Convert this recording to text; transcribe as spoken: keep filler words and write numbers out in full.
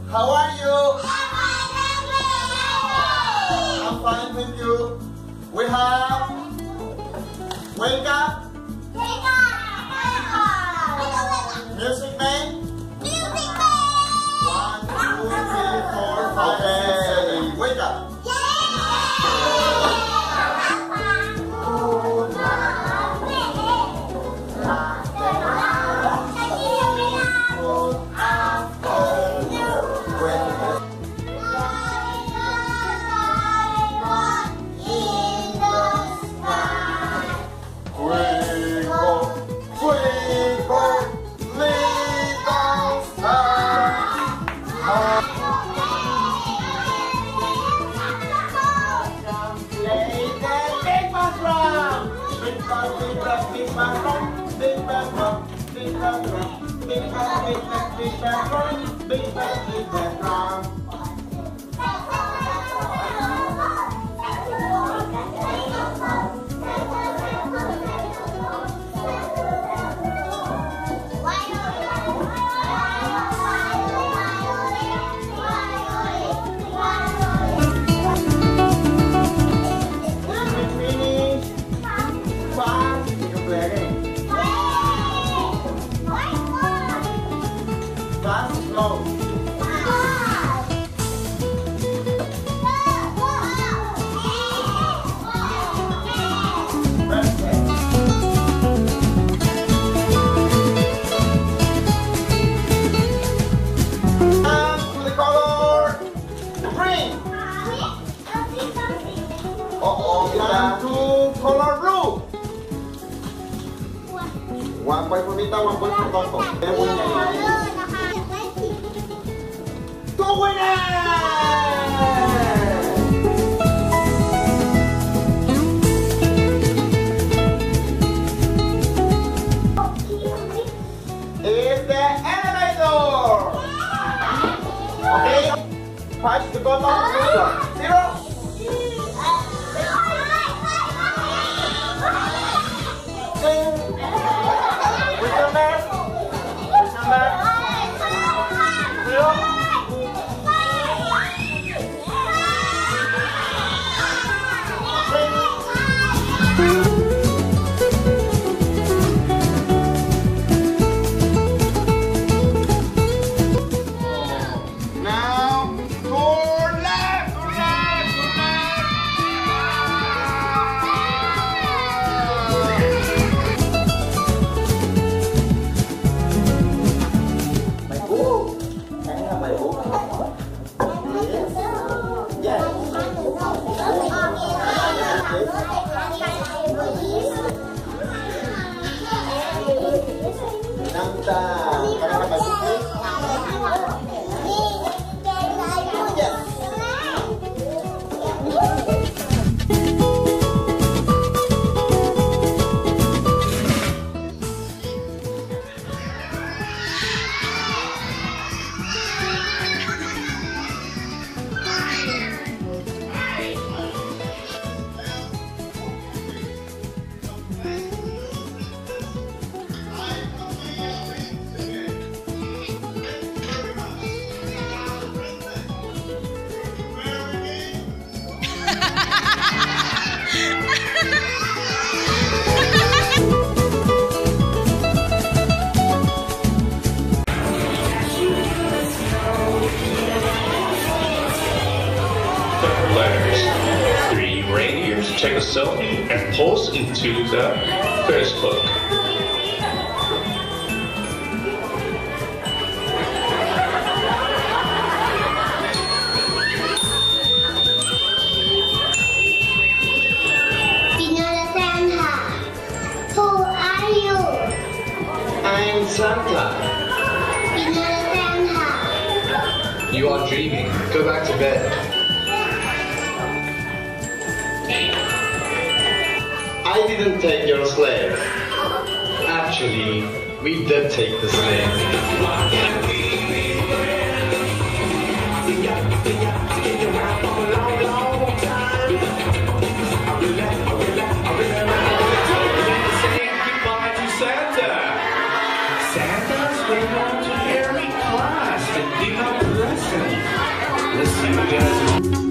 How are you? I'm fine, thank you. We have wake up. Music man. Music man. One, two, three, four, five, six, seven. Wake up. One point for Mita, one point for Coco. Two winners! Is the elevator! Okay, punch the button. Zero. Letters. Three reindeers take a selfie and post into the Facebook. Who are you? I'm Santa. You are dreaming. Go back to bed. I didn't take your sled. Actually, we did take the sled. Santa's going to every class to give out presents. Genesis.